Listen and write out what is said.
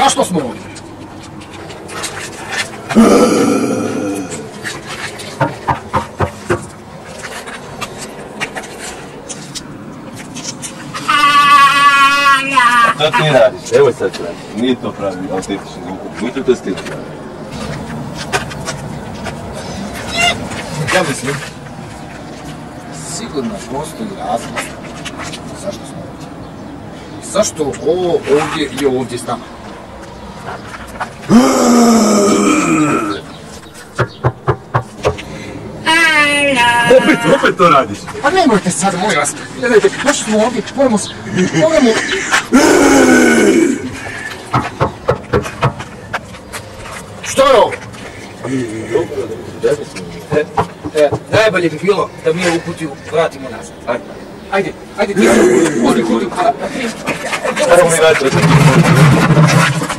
Zašto smo ovdje? Što ti radiš? Evo sad ću raditi. Nije to pravi autentični zvuk. Nije to stil. Ja mislim, sigurno postoji razlog zašto smo ovdje. Zašto ovo ovdje i ovdje s nama? Opet to radiš. Pa nemojte sad, molim vas. Gledajte, zašto smo ovdje? Moramo... Što je ovo? Najbolje bi bilo da mi ovu kutiju vratimo nazad. Ajde, ti se... Ajmo mi vratiti.